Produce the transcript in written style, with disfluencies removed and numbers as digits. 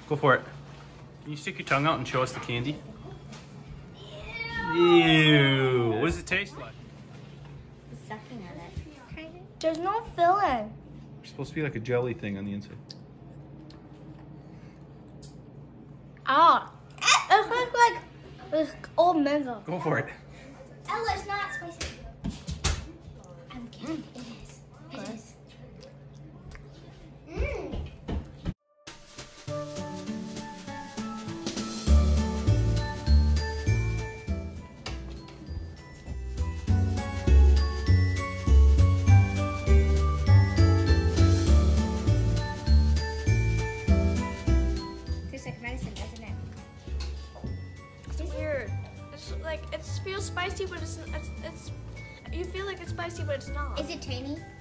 Go for it. Can you stick your tongue out and show us the candy? Ew. What does it taste like? Sucking on it. There's no filling. It's supposed to be like a jelly thing on the inside. Ah, it looks like old mango. Go for it. Ella, it's not spicy. I'm kidding. It is. It is. Tastes like medicine, doesn't it? It's weird. It's like it feels spicy, but it's you feel like it's spicy, but it's not. Is it tangy?